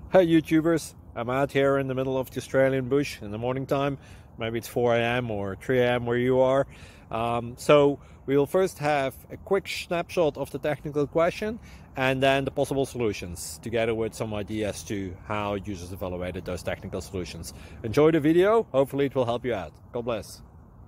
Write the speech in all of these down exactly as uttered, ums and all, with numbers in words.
Hey YouTubers, I'm out here in the middle of the Australian bush in the morning time. Maybe it's four A M or three A M where you are. Um, so we'll first have a quick snapshot of the technical question and then the possible solutions, together with some ideas to how users evaluated those technical solutions. Enjoy the video, hopefully it will help you out. God bless.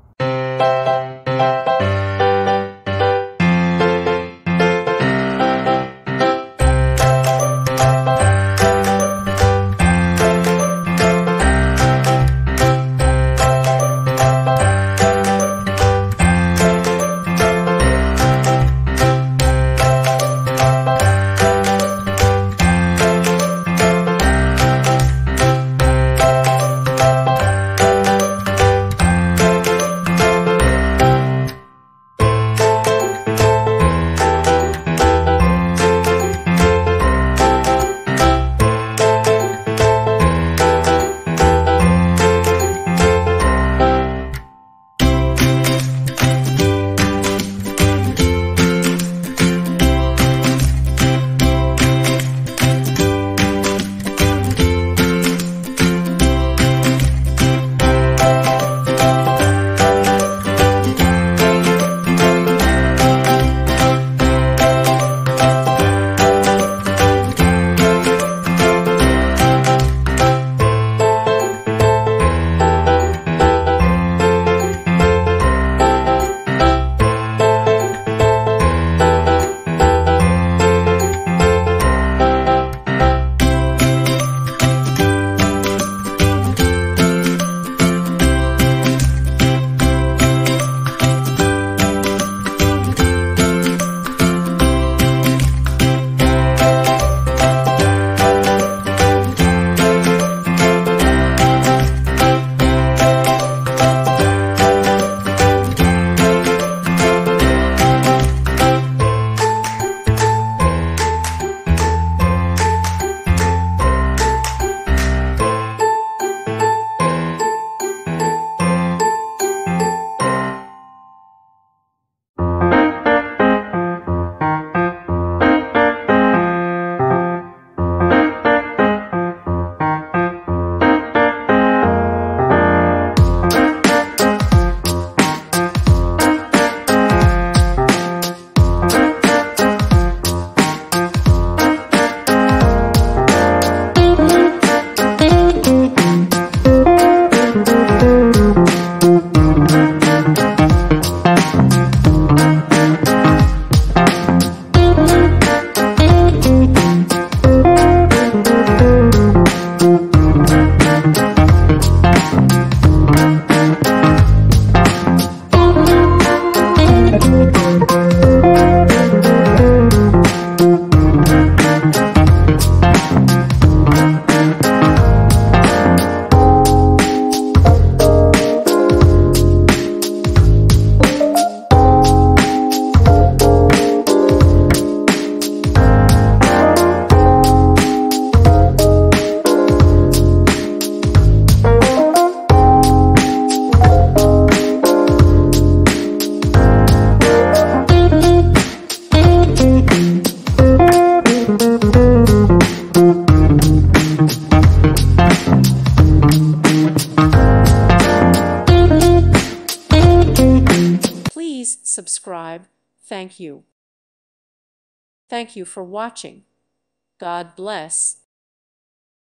Please subscribe. Thank you. Thank you for watching. God bless.